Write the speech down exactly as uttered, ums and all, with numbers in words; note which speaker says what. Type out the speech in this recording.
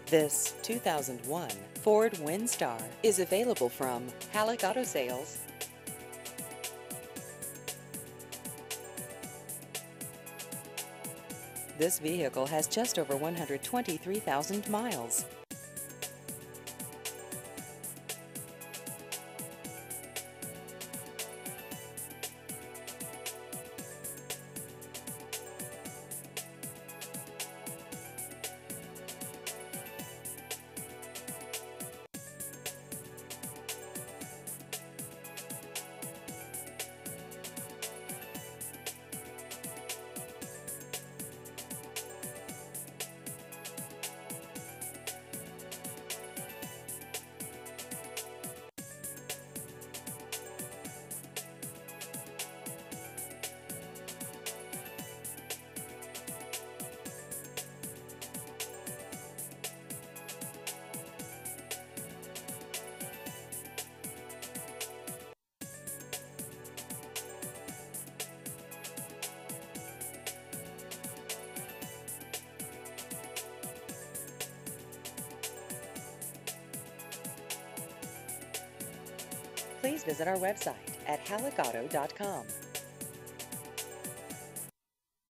Speaker 1: This two thousand one Ford Windstar is available from Halleck Auto Sales. This vehicle has just over one hundred twenty-three thousand miles. Please visit our website at halleck auto dot com.